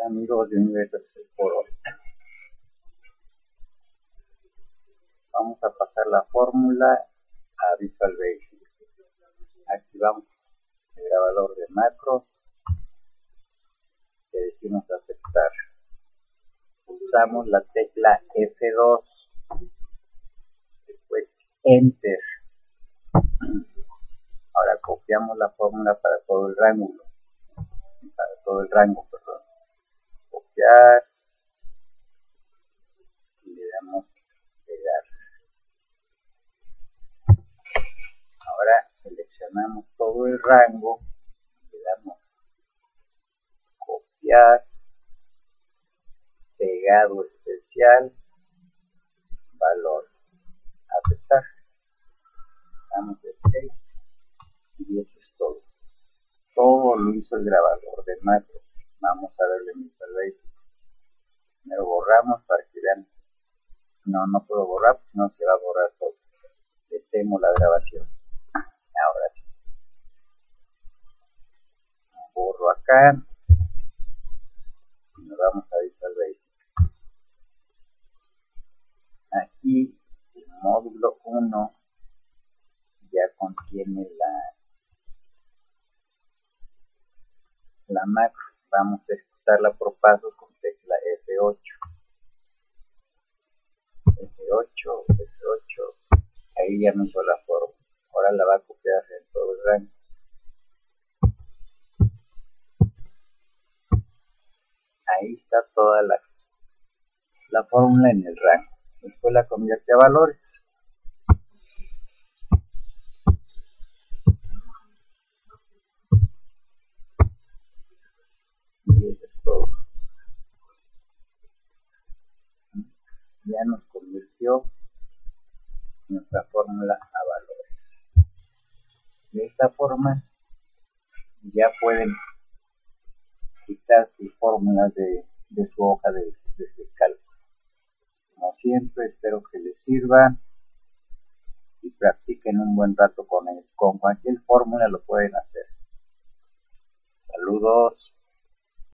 Amigos de Universo Excel por hoy. Vamos a pasar la fórmula a Visual Basic. Activamos el grabador de macros, le decimos aceptar. Pulsamos la tecla F2, después Enter. Ahora copiamos la fórmula para todo el rango, copiar y le damos pegar. Ahora seleccionamos todo el rango, le damos copiar, pegado especial, valor, aceptar. Damos escape y eso es todo. Todo lo hizo el grabador de macros. Vamos a verlo en Visual Basic. Primero borramos para que vean. No puedo borrar porque no se va a borrar todo. Detengo la grabación. Ahora sí. Borro acá. Y nos vamos a Visual Basic. Aquí el módulo 1 ya contiene la macro. Vamos a ejecutarla por pasos con tecla F8. F8. Ahí ya me hizo la forma. Ahora la va a copiar en todo el rango. Ahí está toda la fórmula en el rango. Después la convierte a valores. Y eso es todo. Ya nos convirtió nuestra fórmula a valores. De esta forma ya pueden quitar sus fórmulas de su hoja de cálculo. Como siempre, espero que les sirva y practiquen un buen rato con él. Con cualquier fórmula lo pueden hacer. Saludos.